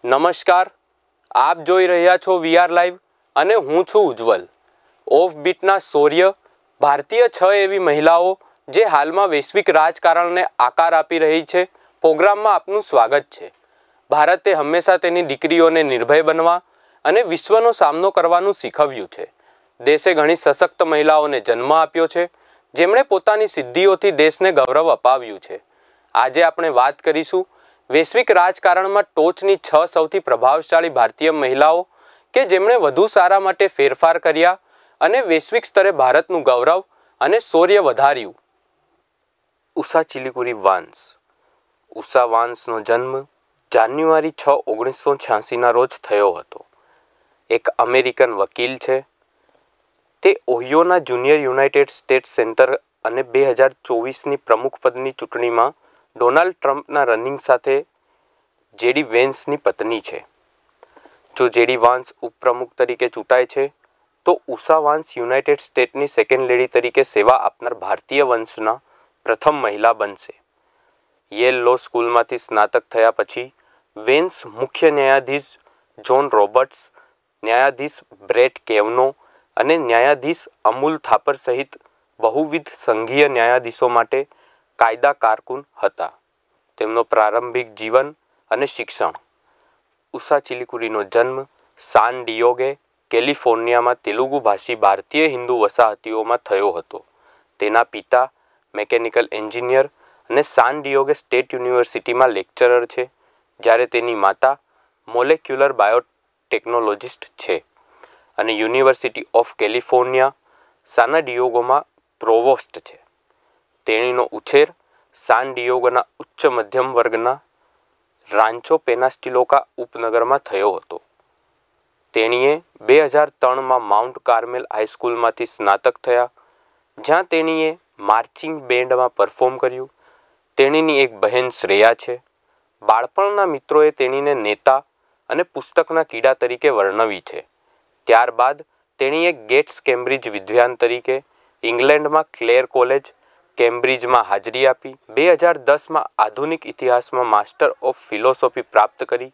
નમસ્કાર, આપ જોઈ રહ્યા છો વીઆર લાઈવ અને હું છું ઉજ્જવલ. ઓફ બીટના શૌર્ય, ભારતીય 6 એવી મહિલાઓ જે હાલમાં વૈશ્વિક રાજકારણને આકાર આપી રહી છે, પ્રોગ્રામમાં આપનું સ્વાગત છે. ભારતે હંમેશા તેની દીકરીઓને નિર્ભય બનવા અને વિશ્વનો સામનો કરવાનું શીખવ્યું છે. દેશે ઘણી સશક્ત મહિલાઓને જન્મ આપ્યો છે, જેમણે પોતાની સિદ્ધિઓથી દેશને ગૌરવ અપાવ્યું છે. આજે આપણે વાત કરીશું વૈશ્વિક રાજકારણમાં ટોચની 6 સૌથી પ્રભાવશાળી ભારતીય મહિલાઓ કે જેમણે વધુ સારા માટે ફેરફાર કર્યા અને વૈશ્વિક સ્તરે ભારતનું ગૌરવ અને શૌર્ય વધાર્યું. ઉષા ચિલુકુરી વાન્સ. ઉષા વાન્સનો જન્મ જાન્યુઆરી 6, 1986ના રોજ થયો હતો. એક અમેરિકન વકીલ છે. તે ઓહિયોના જુનિયર યુનાઇટેડ સ્ટેટ્સ સેનેટર અને 2024ની પ્રમુખ પદની ચૂંટણીમાં ડોનાલ્ડ ટ્રમ્પના રનિંગ સાથે જેડી વેન્સની પત્ની છે. જો જેડી વાન્સ ઉપપ્રમુખ તરીકે ચૂંટાય છે તો ઉષા વાન્સ યુનાઇટેડ સ્ટેટ્સની સેકન્ડ લેડી તરીકે સેવા આપનાર ભારતીય વંશના પ્રથમ મહિલા બનશે. યેલ લો સ્કૂલમાંથી સ્નાતક થયા પછી વેન્સ મુખ્ય ન્યાયાધીશ જોન રોબર્ટ્સ, ન્યાયાધીશ બ્રેટ કેવનો અને ન્યાયાધીશ અમૂલ થાપર સહિત બહુવિધ સંઘીય ન્યાયાધીશો માટે કાયદા કારકુન હતા. તેમનો પ્રારંભિક જીવન અને શિક્ષણ. ઉષા ચિલુકુરીનો જન્મ સાન ડિયોગો, કેલિફોર્નિયામાં તેલુગુ ભાષી ભારતીય હિન્દુ વસાહતીઓમાં થયો હતો. તેના પિતા મિકેનિકલ એન્જિનિયર અને સાન ડિયોગો સ્ટેટ યુનિવર્સિટીમાં લેક્ચરર છે, જ્યારે તેની માતા મોલેક્યુલર બાયોટેકનોલોજિસ્ટ છે અને યુનિવર્સિટી ઓફ કેલિફોર્નિયા, સાન ડિયોગોમાં પ્રોવોસ્ટ છે. તેણીનો ઉછેર સાન ડિયોગોના ઉચ્ચ મધ્યમ વર્ગના રાન્ચો પેનાસ્ટિલોકા ઉપનગરમાં થયો હતો. તેણીએ 2003માં માઉન્ટ કાર્મેલ હાઈસ્કૂલમાંથી સ્નાતક થયા, જ્યાં તેણીએ માર્ચિંગ બેન્ડમાં પરફોર્મ કર્યું. તેણીની એક બહેન શ્રેયા છે. બાળપણના મિત્રોએ તેણીને નેતા અને પુસ્તકના કીડા તરીકે વર્ણવી છે. ત્યારબાદ તેણીએ ગેટ્સ કેમ્બ્રિજ વિદ્વાન તરીકે ઇંગ્લેન્ડમાં ક્લેર કોલેજ, કેમ્બ્રિજમાં હાજરી આપી. 2010માં આધુનિક ઇતિહાસમાં માસ્ટર ઓફ ફિલોસોફી પ્રાપ્ત કરી.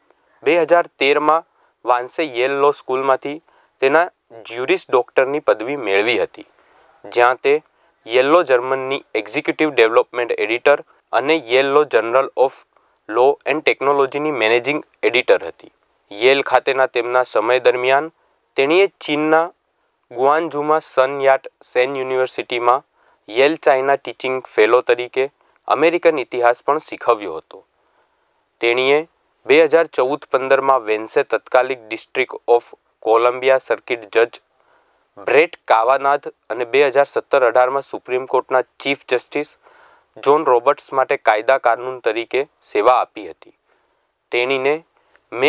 2013માં વાન્સે યેલ લો સ્કૂલમાંથી તેના જ્યુરિસ ડોક્ટરની પદવી મેળવી હતી, જ્યાં તે યેલ લો જર્નલની એક્ઝિક્યુટિવ ડેવલપમેન્ટ એડિટર અને Yale Law Journal of Law and ટેકનોલોજીની મેનેજિંગ એડિટર હતી. યેલ ખાતેના તેમના સમય દરમિયાન તેણીએ ચીનના ગુઆન્ઝુમાં સન યાટ સેન યુનિવર્સિટીમાં યેલ ચાઇના ટીચિંગ ફેલો તરીકે અમેરિકન ઇતિહાસ પણ શીખવ્યો હતો. તેણીએ 2014-15માં વેન્સે તત્કાલિક ડિસ્ટ્રિક્ટ ઓફ કોલંબિયા સર્કિટ જજ બ્રેટ કાવાનાઘ અને 2017-18માં સુપ્રીમ કોર્ટના ચીફ જસ્ટિસ જોન રોબર્ટ્સ માટે કાયદા કાનૂન તરીકે સેવા આપી હતી. તેણીને મે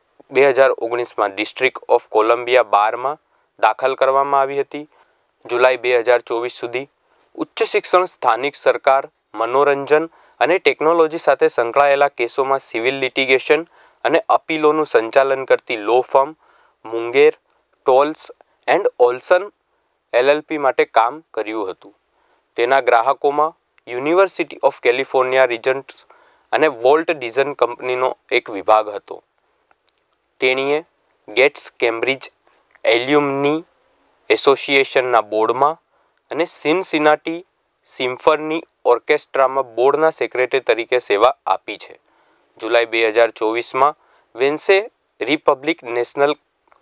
2019માં ડિસ્ટ્રિક્ટ ઓફ કોલંબિયા બારમાં દાખલ કરવામાં આવી હતી. જુલાઈ 2024 સુધી ઉચ્ચ શિક્ષણ, સ્થાનિક સરકાર, મનોરંજન અને ટેકનોલોજી સાથે સંકળાયેલા કેસોમાં સિવિલ લિટિગેશન અને અપીલોનું સંચાલન કરતી law firm Munger, Tolles and Olson LLP માટે કામ કર્યું હતું. તેના ગ્રાહકોમાં યુનિવર્સિટી ઓફ કેલિફોર્નિયા રીજન્ટ્સ અને વોલ્ટ ડિઝન કંપનીનો એક વિભાગ હતો. તેણીએ ગેટ્સ કેમ્બ્રિજ એલ્યુમની એસોસિએશનના બોર્ડમાં અને સિનસિનાટી સિમ્ફની ઓર્કેસ્ટ્રામાં બોર્ડના સેક્રેટરી તરીકે સેવા આપી છે. જુલાઈ 2024માં વેન્સે રિપબ્લિક નેશનલ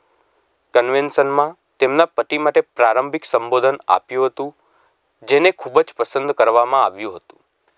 કન્વેન્શનમાં તેમના પતિ માટે પ્રારંભિક સંબોધન આપ્યું હતું, જેને ખૂબ જ પસંદ કરવામાં આવ્યું હતું.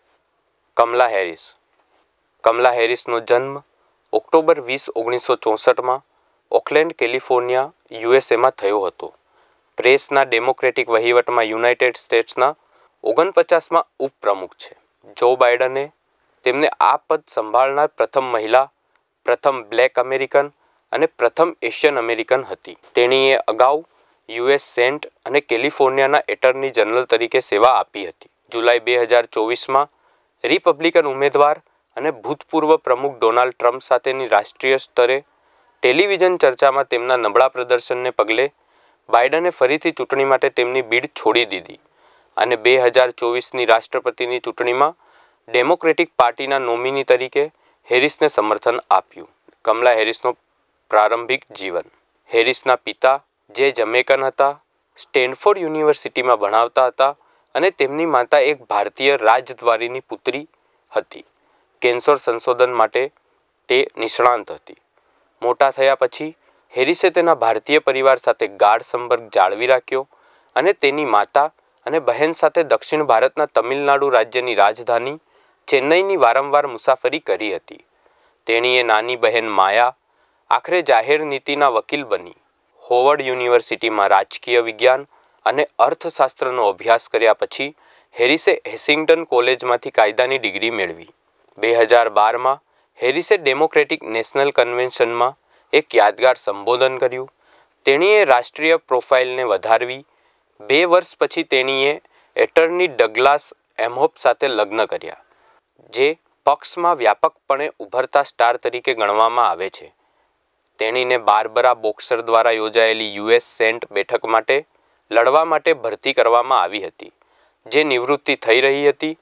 કમલા હેરિસ. કમલા હેરિસનો જન્મ ઓક્ટોબર 20, 1964માં ઓકલેન્ડ, કેલિફોર્નિયા, યુએસએમાં થયો હતો. પ્રેસના ડેમોક્રેટિક વહીવટમાં યુનાઇટેડ સ્ટેટ્સના 49માં ઉપપ્રમુખ છે. જો બાઇડને તેમને આ પદ સંભાળનાર પ્રથમ મહિલા, પ્રથમ બ્લેક અમેરિકન અને પ્રથમ એશિયન અમેરિકન હતી. તેણીએ અગાઉ યુએસ સેન્ટ અને કેલિફોર્નિયાના એટર્ની જનરલ તરીકે સેવા આપી હતી. જુલાઈ 2024માં રિપબ્લિકન ઉમેદવાર અને ભૂતપૂર્વ પ્રમુખ ડોનાલ્ડ ટ્રમ્પ સાથેની રાષ્ટ્રીય સ્તરે ટેલિવિઝન ચર્ચામાં તેમના નબળા પ્રદર્શનને પગલે બાઇડને ફરીથી ચૂંટણી માટે તેમની બીડ છોડી દીધી અને 2024ની રાષ્ટ્રપતિની ચૂંટણીમાં ડેમોક્રેટિક પાર્ટીના નોમિની તરીકે હેરિસને સમર્થન આપ્યું. કમલા હેરિસનું પ્રારંભિક જીવન. હેરિસના પિતા જે જમૈકન હતા, સ્ટેનફોર્ડ યુનિવર્સિટીમાં ભણાવતા હતા અને તેમની માતા એક ભારતીય રાજદ્વારીની પુત્રી હતી. કેન્સર સંશોધન માટે તે નિષ્ણાંત હતી. મોટા થયા પછી હેરિસે તેના ભારતીય પરિવાર સાથે ગાઢ સંપર્ક જાળવી રાખ્યો અને તેની માતા અને બહેન સાથે દક્ષિણ ભારતના તમિલનાડુ રાજ્યની રાજધાની ચેન્નઈની વારંવાર મુસાફરી કરી હતી. તેણીએ નાની બહેન માયા આખરે જાહેર નીતિના વકીલ બની. હોવર્ડ યુનિવર્સિટીમાં રાજકીય વિજ્ઞાન અને અર્થશાસ્ત્રનો અભ્યાસ કર્યા પછી હેરિસે હેસિંગ્ટન કોલેજમાંથી કાયદાની ડિગ્રી મેળવી. 2012માં હેરિસે ડેમોક્રેટિક નેશનલ કન્વેન્શનમાં એક યાદગાર સંબોધન કર્યું. તેણીએ રાષ્ટ્રીય પ્રોફાઇલને વધારવી. 2 વર્ષ પછી તેણીએ એટર્ની ડગલાસ એમ્હોફ સાથે લગ્ન કર્યા, જે પક્ષમાં વ્યાપકપણે ઉભરતા સ્ટાર તરીકે ગણવામાં આવે છે. તેણીને બાર્બરા બોક્સર દ્વારા યોજાયેલી યુએસ સેન્ટ બેઠક માટે લડવા માટે ભરતી કરવામાં આવી હતી, જે નિવૃત્તિ થઈ રહી હતી.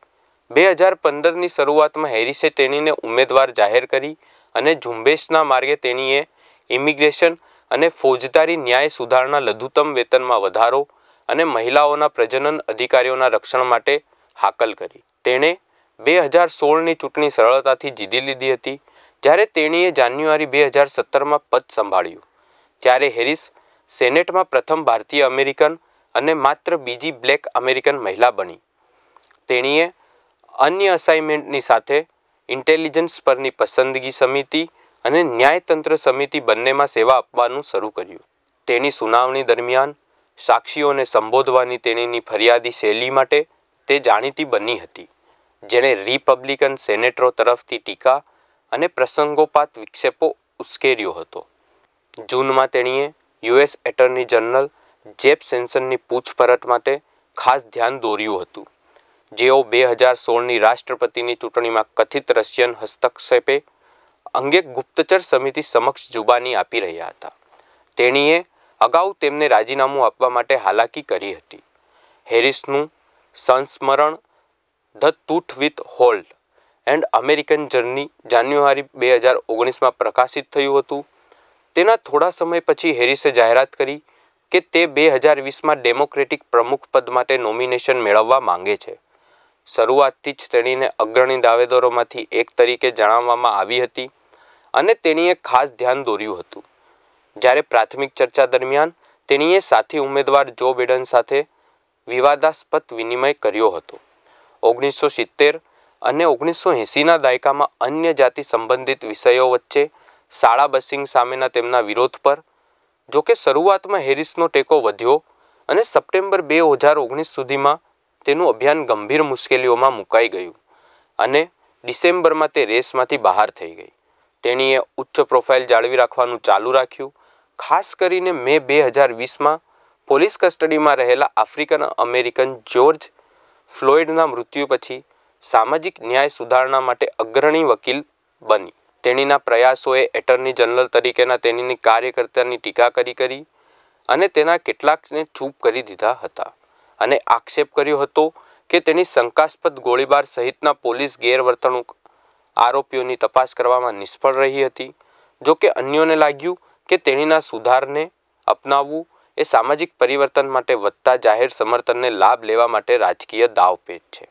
2015ની શરૂઆતમાં હેરિસે તેણીને ઉમેદવાર જાહેર કરી અને ઝુંબેશના માર્ગે તેણીએ ઇમિગ્રેશન અને ફોજદારી ન્યાય સુધારણા, લઘુત્તમ વેતનમાં વધારો અને મહિલાઓના પ્રજનન અધિકારીઓના રક્ષણ માટે હાકલ કરી. તેણે 2016ની ચૂંટણી સરળતાથી જીતી લીધી હતી. જ્યારે તેણીએ જાન્યુઆરી 2017માં પદ સંભાળ્યું, ત્યારે હેરિસ સેનેટમાં પ્રથમ ભારતીય અમેરિકન અને માત્ર બીજી બ્લેક અમેરિકન મહિલા બની. તેણીએ અન્ય અસાઇનમેન્ટની સાથે ઇન્ટેલિજન્સ પરની પસંદગી સમિતિ અને ન્યાયતંત્ર સમિતિ બંનેમાં સેવા આપવાનું શરૂ કર્યું. તેની સુનાવણી દરમિયાન સાક્ષીઓને સંબોધવાની તેણીની ફરિયાદી શૈલી માટે તે જાણીતી બની હતી, જેણે રિપબ્લિકન સેનેટરો તરફથી ટીકા અને પ્રસંગોપાત વિક્ષેપો ઉશ્કેર્યો હતો. જૂનમાં તેણીએ યુએસ એટર્ની જનરલ જેફ સેશન્સની પૂછપરછ માટે ખાસ ધ્યાન દોર્યું હતું, જેઓ 2016ની રાષ્ટ્રપતિની ચૂંટણીમાં કથિત રશિયન હસ્તક્ષેપે અંગે ગુપ્તચર સમિતિ સમક્ષ જુબાની આપી રહ્યા હતા. તેણીએ અગાઉ તેમને રાજીનામું આપવા માટે હાલાકી કરી હતી. હેરિસનું સંસ્મરણ ધ ટૂથ we hold an American journey January 2019માં પ્રકાશિત થયું હતું. તેના થોડા સમય પછી હેરિસે જાહેરાત કરી કે તે 2020માં ડેમોક્રેટિક પ્રમુખ પદ માટે નોમિનેશન મેળવવા માંગે છે. શરૂઆતથી જ તેણીને અગ્રણી દાવેદારોમાંથી એક તરીકે જણાવવામાં આવી હતી અને તેણીએ ખાસ ધ્યાન દોર્યું હતું. જ્યારે પ્રાથમિક ચર્ચા દરમિયાન તેણીએ સાથી ઉમેદવાર જો બિડન સાથે વિવાદાસ્પદ વિનિમય કર્યો હતો. 1970 અને 1980ના દાયકામાં અન્ય જાતિ સંબંધિત વિષયો વચ્ચે શાળા બસિંગ સામેના તેમના વિરોધ પર જોકે શરૂઆતમાં હેરિસનો ટેકો વધ્યો અને સપ્ટેમ્બર 2019 સુધીમાં તેનું અભિયાન ગંભીર મુશ્કેલીઓમાં મુકાઈ ગયું અને ડિસેમ્બરમાં તે રેસમાંથી બહાર થઈ ગઈ. તેણીએ ઉચ્ચ પ્રોફાઇલ જાળવી રાખવાનું ચાલુ રાખ્યું. ખાસ કરીને મે 2020માં પોલીસ કસ્ટડીમાં રહેલા આફ્રિકન અમેરિકન જ્યોર્જ ફ્લોયડના મૃત્યુ પછી સામાજિક ન્યાય સુધારણા માટે અગ્રણી વકીલ બની. તેણીના પ્રયાસોએ એટર્ની જનરલ તરીકેના તેણીની કાર્યકર્તાની ટીકા કરી અને તેના કેટલાકને ચૂપ કરી દીધા હતા અને આક્ષેપ કર્યો હતો કે તેની શંકાસ્પદ ગોળીબાર સહિતના પોલીસ ગેરવર્તણૂક આરોપીઓની તપાસ કરવામાં નિષ્ફળ રહી હતી. જોકે અન્યોને લાગ્યું કે તેણીના સુધારને અપનાવવું એ સામાજિક પરિવર્તન માટે વધતા જાહેર સમર્થનને લાભ લેવા માટે રાજકીય દાવપેચ છે.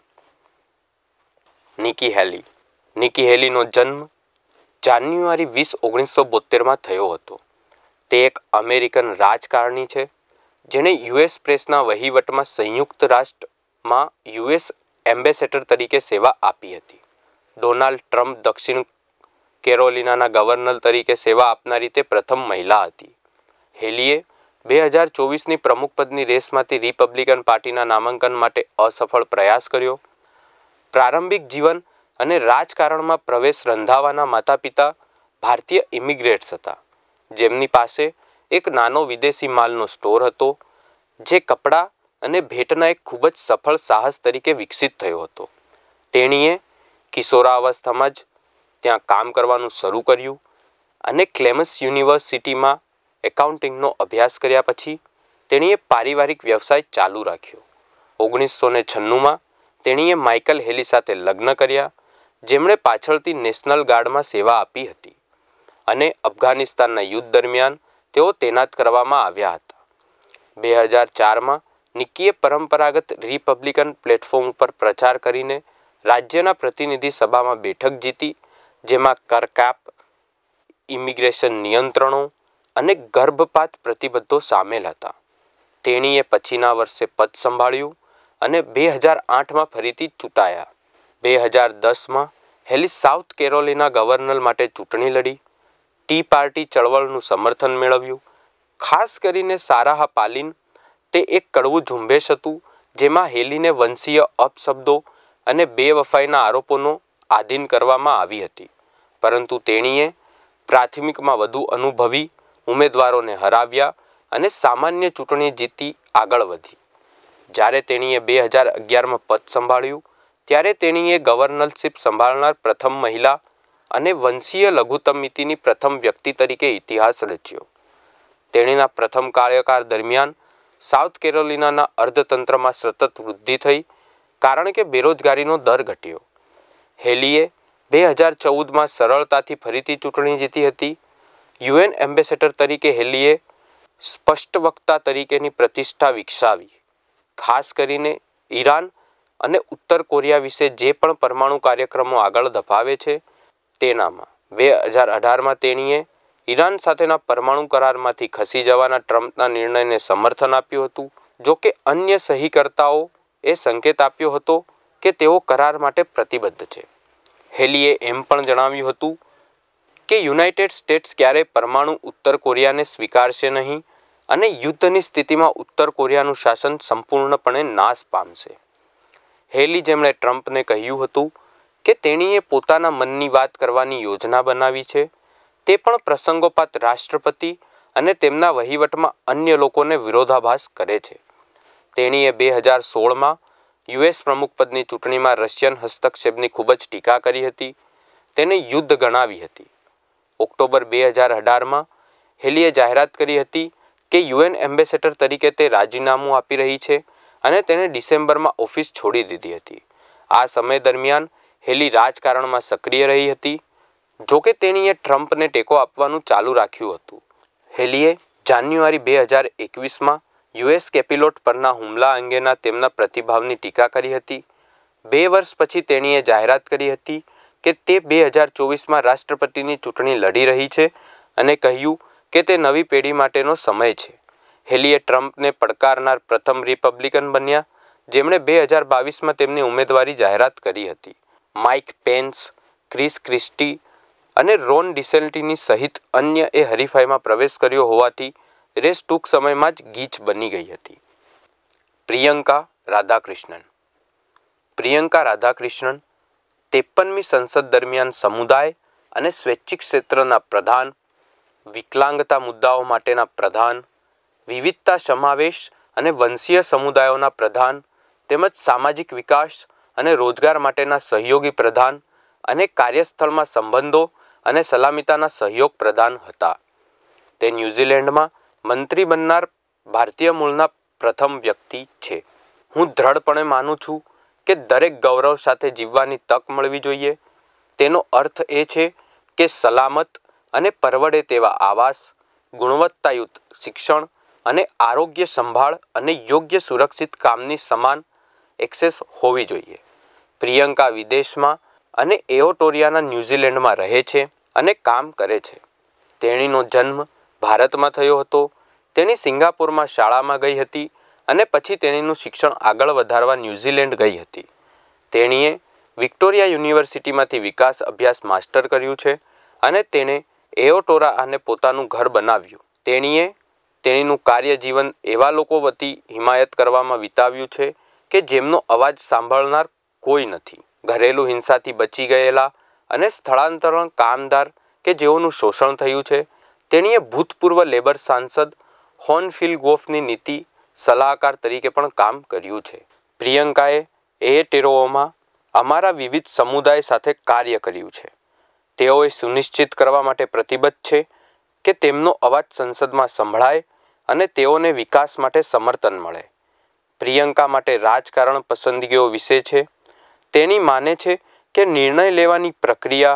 નિકી હેલી. નિકી હેલીનો જન્મ જાન્યુઆરી 20, 1972માં થયો હતો. તે એક અમેરિકન રાજકારણી છે જેણે યુએસ પ્રેસના વહીવટમાં સંયુક્ત રાષ્ટ્રમાં યુએસ એમ્બેસેડર તરીકે સેવા આપી હતી. ડોનાલ્ડ ટ્રમ્પ દક્ષિણ કેરોલિનાના ગવર્નર તરીકે સેવા આપનારી તે પ્રથમ મહિલા હતી. હેલીએ 2024ની પ્રમુખપદની રેસમાંથી રિપબ્લિકન પાર્ટીના નામાંકન માટે અસફળ પ્રયાસ કર્યો. પ્રારંભિક જીવન અને રાજકારણમાં પ્રવેશ રંધાવાના માતા પિતા ભારતીય ઇમિગ્રેટ્સ હતા, જેમની પાસે એક નાનો વિદેશી માલનો સ્ટોર હતો, જે કપડાં અને ભેટના એક ખૂબ જ સફળ સાહસ તરીકે વિકસિત થયો હતો. તેણીએ કિશોરાવસ્થામાં જ ત્યાં કામ કરવાનું શરૂ કર્યું અને ક્લેમસ યુનિવર્સિટીમાં એકાઉન્ટિંગનો અભ્યાસ કર્યા પછી તેણીએ પારિવારિક વ્યવસાય ચાલુ રાખ્યો. 1996માં તેણીએ માઇકલ હેલી સાથે લગ્ન કર્યા, જેમણે પાછળથી નેશનલ ગાર્ડમાં સેવા આપી હતી અને અફઘાનિસ્તાનના યુદ્ધ દરમિયાન તેઓ તૈનાત કરવામાં આવ્યા હતા. 2004માં નિક્કીએ પરંપરાગત રિપબ્લિકન પ્લેટફોર્મ પર પ્રચાર કરીને રાજ્યના પ્રતિનિધિ સભામાં બેઠક જીતી, જેમાં કરકાપ, ઇમિગ્રેશન નિયંત્રણો અને ગર્ભપાત પ્રતિબંધો સામેલ હતા. તેણીએ પછીના વર્ષે પદ સંભાળ્યું અને 2008માં ફરીથી ચૂંટાયા. 2010માં હેલી સાઉથ કેરોલિના ગવર્નર માટે ચૂંટણી લડી. ટી પાર્ટી ચળવળનું સમર્થન મેળવ્યું. ખાસ કરીને સારાહ પાલિન તે એક કડવું ઝુંબેશ હતું જેમાં હેલીને વંશીય અપશબ્દો અને બેવફાઈના આરોપોનો આધીન કરવામાં આવી હતી, પરંતુ તેણીએ પ્રાથમિકમાં વધુ અનુભવી ઉમેદવારોને હરાવ્યા અને સામાન્ય ચૂંટણી જીતી આગળ વધી. જ્યારે તેણીએ 2011માં પદ સંભાળ્યું ત્યારે તેણીએ ગવર્નરશિપ સંભાળનાર પ્રથમ મહિલા અને વંશીય લઘુત્તમિતિની પ્રથમ વ્યક્તિ તરીકે ઇતિહાસ રચ્યો. તેણીના પ્રથમ કાર્યકાળ દરમિયાન સાઉથ કેરોલિનાના અર્થતંત્રમાં સતત વૃદ્ધિ થઈ કારણ કે બેરોજગારીનો દર ઘટ્યો. હેલીએ 2014માં સરળતાથી ફરીથી ચૂંટણી જીતી હતી. યુએન એમ્બેસેડર તરીકે હેલીએ સ્પષ્ટ વક્તા તરીકેની પ્રતિષ્ઠા વિકસાવી, ખાસ કરીને ઈરાન અને ઉત્તર કોરિયા વિશે જે પણ પરમાણુ કાર્યક્રમો આગળ ધપાવે છે તેનામાં. 2018માં તેણીએ ઈરાન સાથેના પરમાણુ કરારમાંથી ખસી જવાના ટ્રમ્પના નિર્ણયને સમર્થન આપ્યું હતું. જો કે અન્ય સહીકર્તાઓ એ સંકેત આપ્યો હતો કે તેઓ કરાર માટે પ્રતિબદ્ધ છે. હેલીએ એમ પણ જણાવ્યું હતું કે યુનાઇટેડ સ્ટેટ્સ ક્યારેય પરમાણુ ઉત્તર કોરિયાને સ્વીકારશે નહીં અને યુદ્ધની સ્થિતિમાં ઉત્તર કોરિયાનું શાસન સંપૂર્ણપણે નાશ પામશે. હેલી, જેમણે ટ્રમ્પને કહ્યું હતું કે તેણીએ પોતાના મનની વાત કરવાની યોજના બનાવી છે, તે પણ પ્રસંગોપાત રાષ્ટ્રપતિ અને તેમના વહીવટમાં અન્ય લોકોને વિરોધાભાસ કરે છે. તેણીએ 2016માં યુએસ પ્રમુખપદની ચૂંટણીમાં રશિયન હસ્તક્ષેપની ખૂબ જ ટીકા કરી હતી, તેને યુદ્ધ ગણાવી હતી. ઓક્ટોબર 2018માં હેલીએ જાહેરાત કરી હતી કે યુએન એમ્બેસેડર તરીકે તે રાજીનામું આપી રહી છે અને તેણે ડિસેમ્બરમાં ઓફિસ છોડી દીધી હતી. આ સમય દરમિયાન હેલી રાજકારણમાં સક્રિય રહી હતી, જોકે તેણીએ ટ્રમ્પને ટેકો આપવાનું ચાલુ રાખ્યું હતું. હેલીએ જાન્યુઆરી 2021માં યુએસ કેપિલોટ પરના હુમલા અંગેના તેમના પ્રતિભાવની ટીકા કરી હતી. 2 વર્ષ પછી તેણીએ જાહેરાત કરી હતી કે તે 2024માં રાષ્ટ્રપતિની ચૂંટણી લડી રહી છે અને કહ્યું કે તે નવી પેઢી માટેનો સમય છે. હેલીએ ટ્રમ્પને પડકારનાર પ્રથમ રિપબ્લિકન બન્યા જેમણે 2022માં તેમની ઉમેદવારી જાહેરાત કરી હતી. માઇક પેન્સ, ક્રિસ ક્રિસ્ટી અને રોન ડિસેન્ટિની સહિત અન્ય એ હરીફાઈમાં પ્રવેશ કર્યો હોવાથી રેસ ટૂંક સમયમાં જ ગીચ બની ગઈ હતી. પ્રિયંકા રાધાકૃષ્ણન. પ્રિયંકા રાધાકૃષ્ણન 53મી સંસદ દરમિયાન સમુદાય અને સ્વૈચ્છિક ક્ષેત્રના પ્રધાન, વિકલાંગતા મુદ્દાઓ માટેના પ્રધાન, વિવિધતા સમાવેશ અને વંશીય સમુદાયોના પ્રધાન તેમજ સામાજિક વિકાસ અને રોજગાર માટેના સહયોગી પ્રધાન અને કાર્યસ્થળમાં સંબંધો અને સલામતીના સહયોગ પ્રધાન હતા. તે ન્યૂઝીલેન્ડમાં મંત્રી બનનાર ભારતીય મૂળના પ્રથમ વ્યક્તિ છે. હું દ્રઢપણે માનું છું કે દરેક ગૌરવ સાથે જીવવાની તક મળવી જોઈએ. તેનો અર્થ એ છે કે સલામત અને પરવડે તેવા આવાસ, ગુણવત્તાયુક્ત શિક્ષણ અને આરોગ્ય સંભાળ અને યોગ્ય સુરક્ષિત કામની સમાન એક્સેસ હોવી જોઈએ. પ્રિયંકા વિદેશમાં અને એઓટોરિયાના ન્યૂઝીલેન્ડમાં રહે છે અને કામ કરે છે. તેણીનો જન્મ ભારતમાં થયો હતો. તેણી સિંગાપોરમાં શાળામાં ગઈ હતી અને પછી તેણીનું શિક્ષણ આગળ વધારવા ન્યૂઝીલેન્ડ ગઈ હતી. તેણીએ વિક્ટોરિયા યુનિવર્સિટીમાંથી વિકાસ અભ્યાસ માસ્ટર કર્યું છે અને તેણે એઓટોરાને પોતાનું ઘર બનાવ્યું. તેણીએ તેણીનું કાર્યજીવન એવા લોકો વતી હિમાયત કરવામાં વિતાવ્યું છે કે જેમનો અવાજ સાંભળનાર કોઈ નથી. ઘરેલું હિંસાથી બચી ગયેલા અને સ્થળાંતરણ કામદાર કે જેઓનું શોષણ થયું છે. તેણીએ ભૂતપૂર્વ લેબર સાંસદ હોન ફિલ ગોફની નીતિ સલાહકાર તરીકે પણ કામ કર્યું છે. પ્રિયંકાએ એટેરોઓમાં અમારા વિવિધ સમુદાય સાથે કાર્ય કર્યું છે. તેઓએ સુનિશ્ચિત કરવા માટે પ્રતિબદ્ધ છે કે તેમનો અવાજ સંસદમાં સંભળાય અને તેઓને વિકાસ માટે સમર્થન મળે. પ્રિયંકા માટે રાજકારણ પસંદગીઓ વિશે છે. તેણી માને છે કે નિર્ણય લેવાની પ્રક્રિયા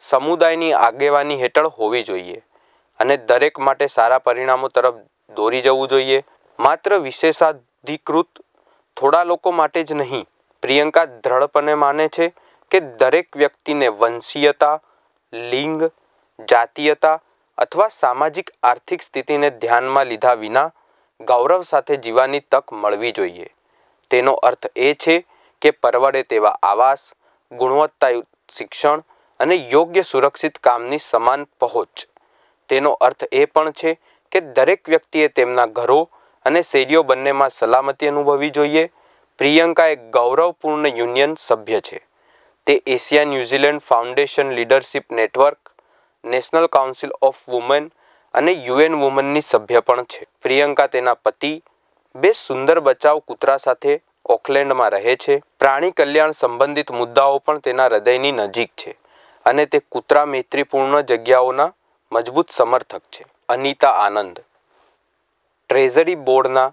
સમુદાયની આગેવાની હેઠળ હોવી જોઈએ અને દરેક માટે સારા પરિણામો તરફ દોરી જવું જોઈએ. માત્ર વિશેષાધિકૃત થોડા લોકો માટે જ નહીં. પ્રિયંકા દ્રઢપણે માને છે કે દરેક વ્યક્તિને વંશીયતા, લિંગ, જાતીયતા અથવા સામાજિક આર્થિક સ્થિતિને ધ્યાનમાં લીધા વિના ગૌરવ સાથે જીવવાની તક મળવી જોઈએ. તેનો અર્થ એ છે કે પરવડે તેવા આવાસ, ગુણવત્તાયુક્ત શિક્ષણ અને યોગ્ય સુરક્ષિત કામની સમાન પહોંચ. તેનો અર્થ એ પણ છે કે દરેક વ્યક્તિએ તેમના ઘરો અને શેરીઓ બંનેમાં સલામતી અનુભવવી જોઈએ. પ્રિયંકા એક ગૌરવપૂર્ણ યુનિયન સભ્ય છે. તે Asia New Zealand Foundation Leadership Network, National Council of Women અને યુએન વુમનની સભ્ય પણ છે. પ્રિયંકા તેના પતિ, 2 સુંદર બચાવ કૂતરા સાથે ઓકલેન્ડમાં રહે છે. પ્રાણી કલ્યાણ સંબંધિત મુદ્દાઓ પણ તેના હૃદયની નજીક છે અને તે કૂતરા મૈત્રીપૂર્ણ જગ્યાઓના મજબૂત સમર્થક છે. અનિતા આનંદ, ટ્રેઝરી બોર્ડના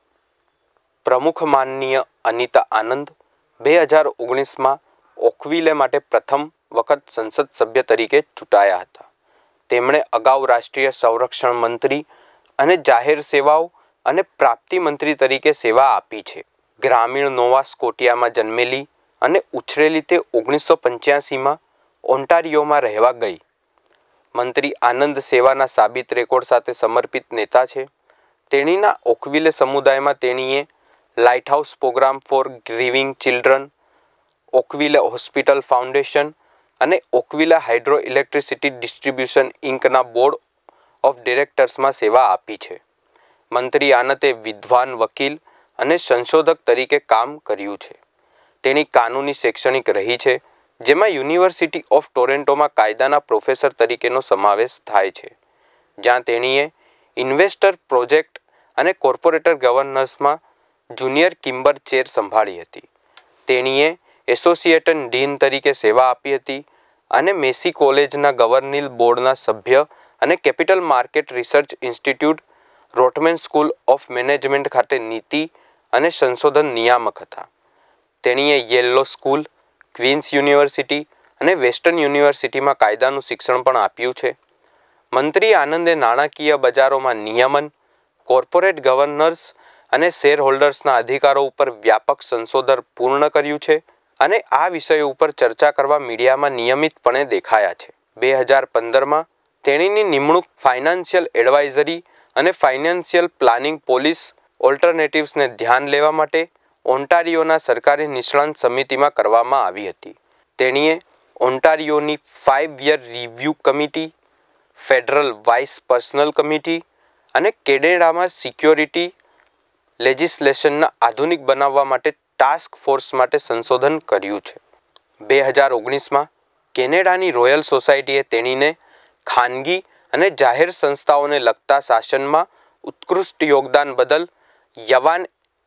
પ્રમુખ માનનીય અનિતા આનંદ 2019માં ઓકવિલે માટે પ્રથમ વખત સંસદ સભ્ય તરીકે ચૂંટાયા હતા. તેમણે અગાઉ રાષ્ટ્રીય સંરક્ષણ મંત્રી અને જાહેર સેવાઓ અને પ્રાપ્તિ મંત્રી તરીકે સેવા આપી છે. ગ્રામીણ નોવા સ્કોટિયામાં જન્મેલી અને ઉછરેલી તે 1985માં ઓન્ટારિયોમાં રહેવા ગઈ. મંત્રી આનંદ સેવાના સાબિત રેકોર્ડ સાથે સમર્પિત નેતા છે. તેણીના ઓકવિલે સમુદાયમાં તેણીએ Lighthouse Programme for Grieving Children, Oakville Hospital Foundation અને ઓકવિલે હાઇડ્રો ઇલેક્ટ્રિસિટી ડિસ્ટ્રીબ્યુશન ઇન્કના બોર્ડ ઓફ ડિરેક્ટર્સમાં સેવા આપી છે. મંત્રી આનંદે વિદ્વાન વકીલ અને સંશોધક તરીકે કામ કર્યું છે. તેણી કાનૂની શૈક્ષણિક રહી છે, જેમાં યુનિવર્સિટી ઓફ ટોરેન્ટોમાં કાયદાના પ્રોફેસર તરીકેનો સમાવેશ થાય છે, જ્યાં તેણીએ ઇન્વેસ્ટર પ્રોજેક્ટ અને કોર્પોરેટર ગવર્નન્સમાં જુનિયર કિમ્બર ચેર સંભાળી હતી. તેણીએ એસોસિએટેડ ડીન તરીકે સેવા આપી હતી અને મેસી કોલેજના ગવર્નિંગ બોર્ડના સભ્ય અને Capital Market Research Institute, Rotman School of Management ખાતે નીતિ અને સંશોધન નિયામક હતા. તેણીએ Yale Law School, Queen's University અને વેસ્ટર્ન યુનિવર્સિટીમાં કાયદાનું શિક્ષણ પણ આપ્યું છે. મંત્રી આનંદે નાણાકીય બજારોમાં નિયમન, કોર્પોરેટ ગવર્નન્સ અને શેરહોલ્ડર્સના અધિકારો ઉપર વ્યાપક સંશોધન પૂર્ણ કર્યું છે અને આ વિષયો ઉપર ચર્ચા કરવા મીડિયામાં નિયમિતપણે દેખાયા છે. 2015માં તેણીની નિમણૂક ફાઇનાન્શિયલ એડવાઇઝરી અને ફાઇનાન્શિયલ પ્લાનિંગ પોલિસ ઓલ્ટરનેટિવ્સને ધ્યાન લેવા માટે ઓન્ટારિયોના સરકારી નિષ્ણાંત સમિતિમાં કરવામાં આવી હતી. તેણીએ ઓન્ટારિયોની 5-year review committee, federal wise personal committee અને કેનેડામાં સિક્યોરિટી લેજિસ્લેશનના આધુનિક બનાવવા માટે ટાસ્ક ફોર્સ માટે સંશોધન કર્યું છે. 2019માં કેનેડાની રોયલ સોસાયટીએ તેણીને ખાનગી અને જાહેર સંસ્થાઓને લગતા શાસનમાં ઉત્કૃષ્ટ યોગદાન બદલ યવાન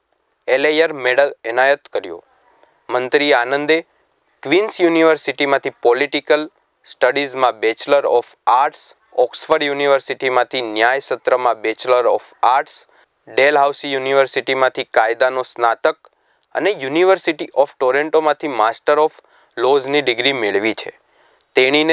એલેયર મેડલ એનાયત કર્યો. મંત્રી આનંદે ક્વીન્સ યુનિવર્સિટીમાંથી પોલિટિકલ સ્ટડીઝમાં બેચલર ઓફ આર્ટ્સ, ઓક્સફર્ડ યુનિવર્સિટીમાંથી ન્યાય સત્રમાં બેચલર ઓફ આર્ટ્સ, ડેલહાઉસી યુનિવર્સિટીમાંથી કાયદાનો સ્નાતક અને યુનિવર્સિટી ઓફ ટોરેન્ટોમાંથી માસ્ટર ઓફ લોઝની ડિગ્રી મેળવી છે. તેણીને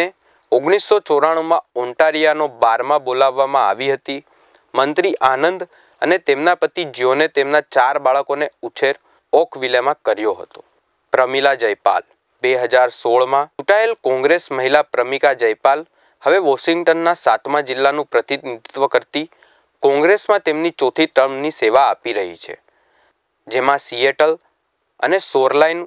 1994માં ઓન્ટારિયાનો બારમાં બોલાવવામાં આવી હતી. મંત્રી આનંદ અને તેમના પતિ જ્યોને તેમના 4 બાળકોને ઉછેર ઓકવિલેમાં કર્યો હતો. પ્રમિલા જયપાલ, 2016માં ચૂંટાયેલ કોંગ્રેસ મહિલા પ્રમિકા જયપાલ હવે વોશિંગ્ટનના 7મા જિલ્લાનું પ્રતિનિધિત્વ કરતી કોંગ્રેસમાં તેમની 4થી ટર્મની સેવા આપી રહી છે, જેમાં સિએટલ અને Shoreline,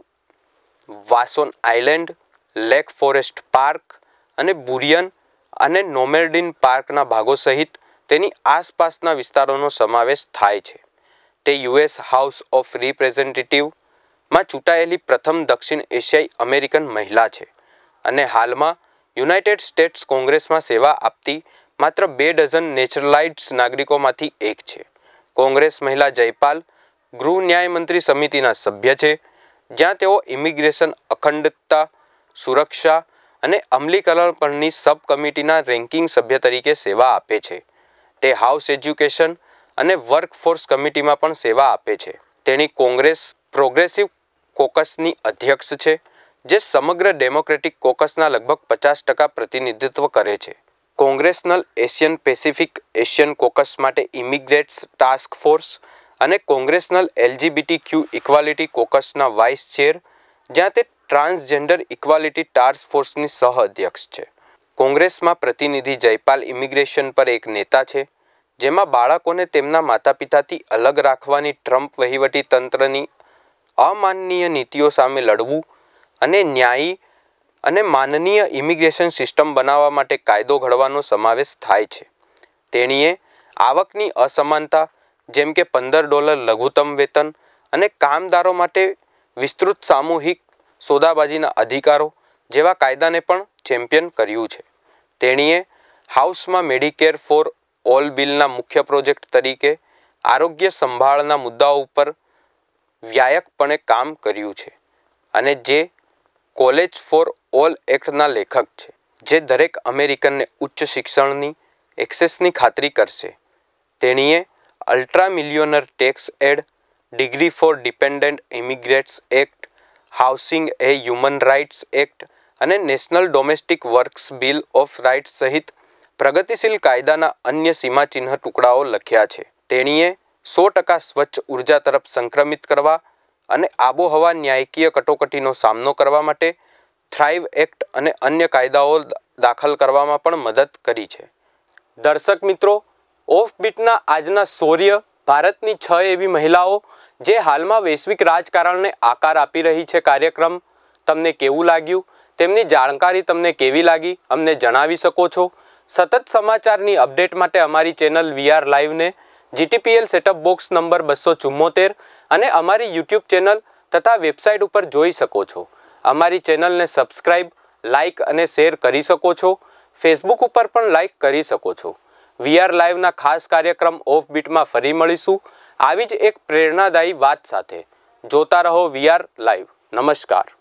Vashon Island, Lake Forest Park અને બુરિયન અને નોમેર્ડિન પાર્કના ભાગો સહિત તેની આસપાસના વિસ્તારોનો સમાવેશ થાય છે. તે યુએસ હાઉસ ઓફ રિપ્રેઝેન્ટેટિવમાં ચૂંટાયેલી પ્રથમ દક્ષિણ એશિયાઈ અમેરિકન મહિલા છે અને હાલમાં યુનાઇટેડ સ્ટેટ્સ કોંગ્રેસમાં સેવા આપતી માત્ર 2 ડઝન નેચરલાઇઝ્ડ નાગરિકોમાંથી એક છે. કોંગ્રેસ મહિલા જયપાલ ગૃહ ન્યાય મંત્રી સમિતિના સભ્ય છે, જ્યાં તેઓ ઇમિગ્રેશન, અખંડતા, સુરક્ષા અને અમલીકરણ પરની સબ કમિટીના રેન્કિંગ સભ્ય તરીકે સેવા આપે છે. તે હાઉસ એજ્યુકેશન અને વર્કફોર્સ કમિટીમાં પણ સેવા આપે છે. તેણી કોંગ્રેસ પ્રોગ્રેસિવ કોકસની અધ્યક્ષ છે, જે સમગ્ર ડેમોક્રેટિક કોકસના લગભગ 50% પ્રતિનિધિત્વ કરે છે. Congressional Asian Pacific Asian Caucus માટે ઇમિગ્રેટ્સ ટાસ્ક ફોર્સ અને કોંગ્રેશનલ LGBTQ ઇક્વાલિટી કોકસના વાઇસ ચેર, જ્યાં તે ટ્રાન્સજેન્ડર ઇક્વાલિટી ટાસ્ક ફોર્સની સહ અધ્યક્ષ છે. કોંગ્રેસમાં પ્રતિનિધિ જયપાલ ઇમિગ્રેશન પર એક નેતા છે, જેમાં બાળકોને તેમના માતાપિતાથી અલગ રાખવાની ટ્રમ્પ વહીવટીતંત્રની અમાનનીય નીતિઓ સામે લડવું અને ન્યાયી અને માનનીય ઇમિગ્રેશન સિસ્ટમ બનાવવા માટે કાયદો ઘડવાનો સમાવેશ થાય છે. તેણીએ આવકની અસમાનતા જેમ કે $15 લઘુત્તમ વેતન અને કામદારો માટે વિસ્તૃત સામૂહિક સોદાબાજીના અધિકારો જેવા કાયદાને પણ ચેમ્પિયન કર્યું છે. તેણીએ હાઉસમાં મેડિકેર ફોર ઓલ બિલના મુખ્ય પ્રોજેક્ટ તરીકે આરોગ્ય સંભાળના મુદ્દાઓ ઉપર વ્યાપકપણે કામ કર્યું છે અને જે કોલેજ ફોર ઓલ એક્ટના લેખક છે, જે દરેક અમેરિકનને ઉચ્ચ શિક્ષણની એક્સેસની ખાતરી કરશે. તેણીએ ultra millionaire tax act, degree for dependent immigrants act, housing a human rights act અને national domestic workers bill of rights સહિત પ્રગતિશીલ કાયદાના અન્ય સીમાચિહ્ન ટુકડાઓ લખ્યા છે. તેણીએ 100% સ્વચ્છ ઉર્જા તરફ સંક્રમિત કરવા અને આબોહવા ન્યાયકીય કટોકટીનો સામનો કરવા માટે થ્રાઇવ એક્ટ અને અન્ય કાયદાઓ દાખલ કરવામાં પણ મદદ કરી છે. દર્શક મિત્રો, ઓફબીટના આજના શૌર્ય ભારતની 6 એવી મહિલાઓ જે હાલમાં વૈશ્વિક રાજકારણને આકાર આપી રહી છે કાર્યક્રમ તમને કેવું લાગ્યું? તેમની જાણકારી તમને કેવી લાગી? અમને જણાવી શકો છો. સતત સમાચારની અપડેટ માટે અમારી ચેનલ VR લાઈવને GTPL સેટઅપ બોક્સ નંબર 274 અને અમારી YouTube ચેનલ તથા વેબસાઇટ ઉપર જોઈ શકો છો. અમારી ચેનલને સબસ્ક્રાઇબ, લાઇક અને શેર કરી શકો છો. ફેસબુક ઉપર પણ લાઇક કરી શકો છો. VR લાઈવના ખાસ કાર્યક્રમ ઓફબીટમાં ફરી મળીશું આવી જ એક પ્રેરણાદાયી વાત સાથે. જોતા રહો VR લાઈવ. નમસ્કાર.